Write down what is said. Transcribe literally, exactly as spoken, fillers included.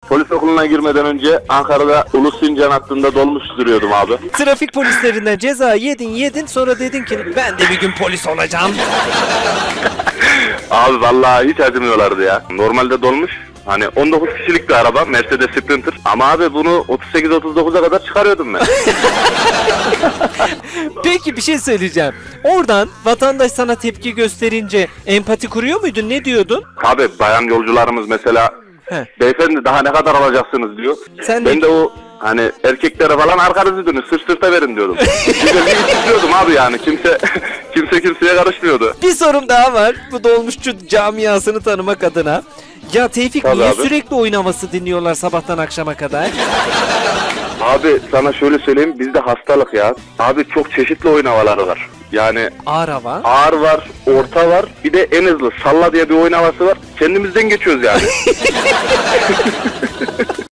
Polis okuluna girmeden önce Ankara'da Ulus Sincan hattında dolmuş sürüyordum abi. Trafik polislerinden ceza yedin yedin sonra dedin ki ben de bir gün polis olacağım. Abi vallahi hiç acımıyorlardı ya. Normalde dolmuş. Hani on dokuz kişilik bir araba, Mercedes Sprinter. Ama abi bunu otuz sekiz otuz dokuza kadar çıkarıyordum ben. Peki bir şey söyleyeceğim. Oradan vatandaş sana tepki gösterince empati kuruyor muydun? Ne diyordun? Abi bayan yolcularımız mesela He. beyefendi daha ne kadar alacaksınız diyor. Sen ben de... de o hani erkeklere falan arkanızı dönün sırt sırta verin diyordum. Güzel istiyordum abi yani kimse kimse kimseye karışmıyordu. Bir sorum daha var. Bu dolmuşçu camiasını tanımak adına. Ya Tevfik Tabii niye abi. sürekli oyun havası dinliyorlar sabahtan akşama kadar? Abi sana şöyle söyleyeyim bizde hastalık ya. Abi çok çeşitli oyun havaları var. Yani Ağır hava. ağır var, orta var, bir de en hızlı salla diye bir oyun havası var. Kendimizden geçiyoruz yani.